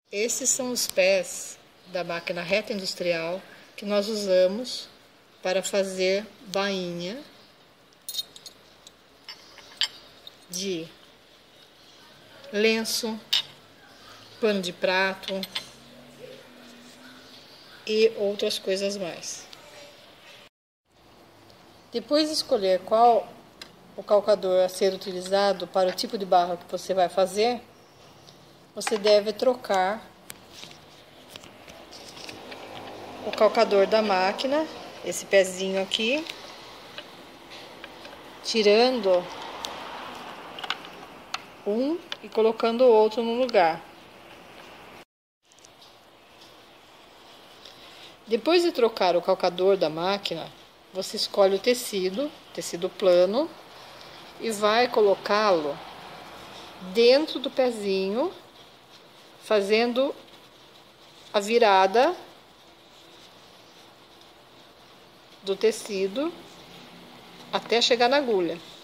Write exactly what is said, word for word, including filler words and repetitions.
Esses são os pés da máquina reta industrial que nós usamos para fazer bainha de lenço, pano de prato e outras coisas mais. Depois de escolher qual o calcador a ser utilizado para o tipo de barra que você vai fazer, você deve trocar o calcador da máquina, esse pezinho aqui, tirando um e colocando o outro no lugar. Depois de trocar o calcador da máquina, você escolhe o tecido, tecido plano, e vai colocá-lo dentro do pezinho, fazendo a virada do tecido até chegar na agulha.